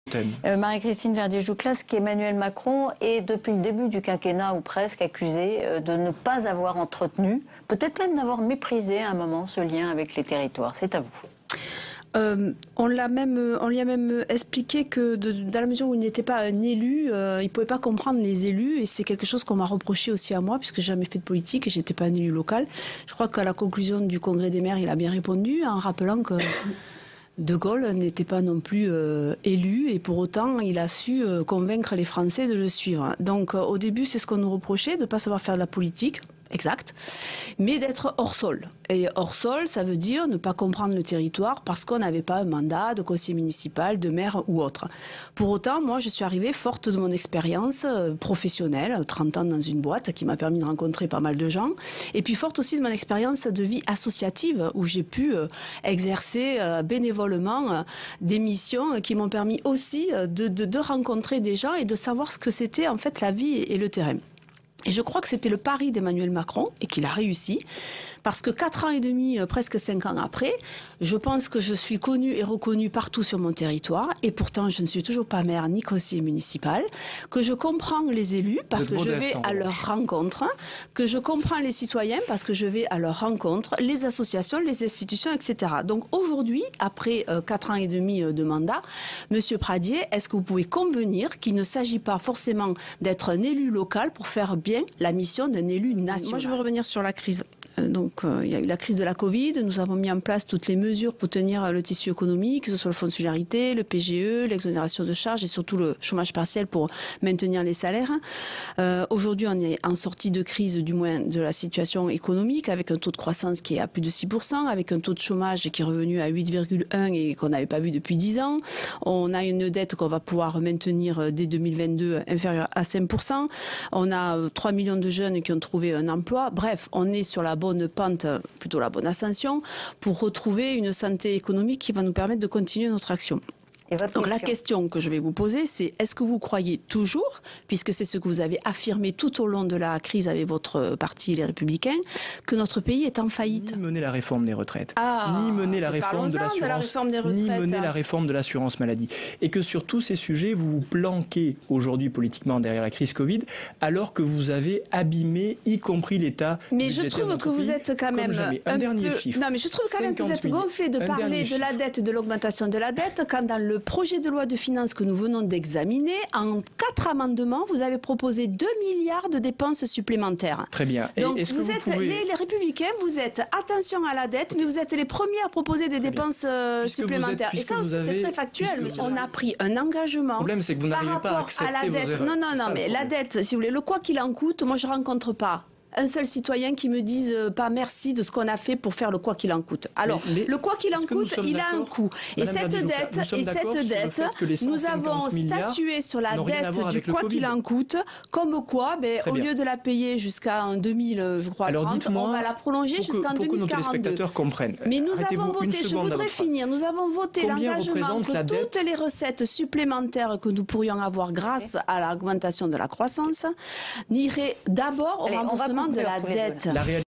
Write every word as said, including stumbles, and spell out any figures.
Euh, Marie-Christine Verdier-Jouclas, qu'Emmanuel Macron est depuis le début du quinquennat ou presque accusé euh, de ne pas avoir entretenu, peut-être même d'avoir méprisé à un moment ce lien avec les territoires. C'est à vous. Euh, on l'a même, on lui a même expliqué que de, dans la mesure où il n'était pas un élu, euh, il pouvait pas comprendre les élus, et c'est quelque chose qu'on m'a reproché aussi à moi, puisque j'ai jamais fait de politique et j'étais pas un élu local. Je crois qu'à la conclusion du congrès des maires, il a bien répondu en rappelant que De Gaulle n'était pas non plus euh, élu, et pour autant il a su euh, convaincre les Français de le suivre. Donc euh, au début, c'est ce qu'on nous reprochait, de ne pas savoir faire de la politique. Exact, mais d'être hors sol. Et hors sol, ça veut dire ne pas comprendre le territoire parce qu'on n'avait pas un mandat de conseiller municipal, de maire ou autre. Pour autant, moi, je suis arrivée forte de mon expérience professionnelle, trente ans dans une boîte qui m'a permis de rencontrer pas mal de gens, et puis forte aussi de mon expérience de vie associative où j'ai pu exercer bénévolement des missions qui m'ont permis aussi de, de, de rencontrer des gens et de savoir ce que c'était en fait la vie et le terrain. Et je crois que c'était le pari d'Emmanuel Macron et qu'il a réussi, parce que quatre ans et demi, presque cinq ans après, je pense que je suis connue et reconnue partout sur mon territoire, et pourtant je ne suis toujours pas maire ni conseiller municipal, que je comprends les élus parce que je vais à leur rencontre, que je comprends les citoyens parce que je vais à leur rencontre, les associations, les institutions, et cetera. Donc aujourd'hui, après euh, quatre ans et demi de mandat, Monsieur Pradier, est-ce que vous pouvez convenir qu'il ne s'agit pas forcément d'être un élu local pour faire bien la mission d'un élu national? Moi, je veux revenir sur la crise. Donc, euh, il y a eu la crise de la Covid. Nous avons mis en place toutes les mesures pour tenir le tissu économique, que ce soit le fonds de solidarité, le P G E, l'exonération de charges et surtout le chômage partiel pour maintenir les salaires. Euh, Aujourd'hui, on est en sortie de crise, du moins de la situation économique, avec un taux de croissance qui est à plus de six pour cent, avec un taux de chômage qui est revenu à huit virgule un et qu'on n'avait pas vu depuis dix ans. On a une dette qu'on va pouvoir maintenir dès deux mille vingt-deux inférieure à cinq pour cent. On a trois millions de jeunes qui ont trouvé un emploi. Bref, on est sur la bonne pente, plutôt la bonne ascension, pour retrouver une santé économique qui va nous permettre de continuer notre action. Et votre Donc question. la question que je vais vous poser, c'est est-ce que vous croyez toujours, puisque c'est ce que vous avez affirmé tout au long de la crise avec votre parti, les Républicains, que notre pays est en faillite? Ni mener la réforme des retraites, ah, ni mener la réforme de l'assurance, ni mener hein. la réforme de l'assurance maladie. Et que sur tous ces sujets, vous vous planquez aujourd'hui politiquement derrière la crise Covid, alors que vous avez abîmé, y compris l'État. Mais je trouve que vous êtes quand même un, un dernier peu... chiffre. Non, mais je trouve quand même que vous êtes gonflé de parler de la dette et de l'augmentation de la dette, quand dans le projet de loi de finances que nous venons d'examiner, en quatre amendements, vous avez proposé deux milliards de dépenses supplémentaires. Très bien. Et donc est-ce vous, que vous êtes pouvez... les, les Républicains, vous êtes attention à la dette, mais vous êtes les premiers à proposer des Très dépenses euh, supplémentaires. Êtes, Et ça, avez... c'est très factuel. Mais on a pris un engagement. Le problème, c'est que vous n'arrivez pas à accepter à la dette. vos erreurs. Non, non, non, mais la dette, si vous voulez, le quoi qu'il en coûte, moi je ne rencontre pas un seul citoyen qui me dise euh, pas merci de ce qu'on a fait pour faire le quoi qu'il en coûte. Alors, mais, mais le quoi qu'il en coûte, il a un coût. Et cette dette, et cette dette, nous avons statué sur la dette du quoi qu'il en coûte, comme quoi, ben, au lieu de la payer jusqu'à deux mille, je crois, Alors, trente, on va la prolonger jusqu'en deux mille quarante-deux. Pour que nos téléspectateurs comprennent. Mais nous avons voté, je voudrais finir, nous avons voté l'engagement que toutes les recettes supplémentaires que nous pourrions avoir grâce à l'augmentation de la croissance n'iraient d'abord au remboursement de la dette.